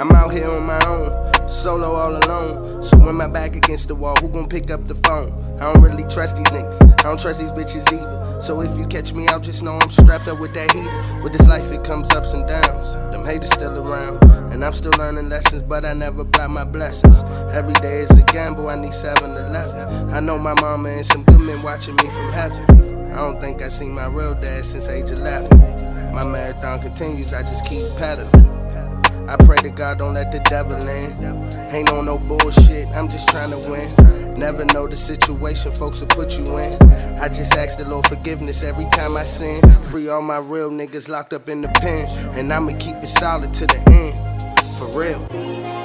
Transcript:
I'm out here on my own, solo all alone. So when my back against the wall, who gon' pick up the phone? I don't really trust these niggas, I don't trust these bitches either. So if you catch me out, just know I'm strapped up with that heater. With this life it comes ups and downs, them haters still around. And I'm still learning lessons, but I never block my blessings. Every day is a gamble, I need 7-11. I know my mama and some good men watching me from heaven. I don't think I seen my real dad since age 11. My marathon continues, I just keep pedaling. I pray to God don't let the devil in. Ain't on no bullshit, I'm just trying to win. Never know the situation folks will put you in. I just ask the Lord forgiveness every time I sin. Free all my real niggas locked up in the pen, and I'ma keep it solid to the end, for real.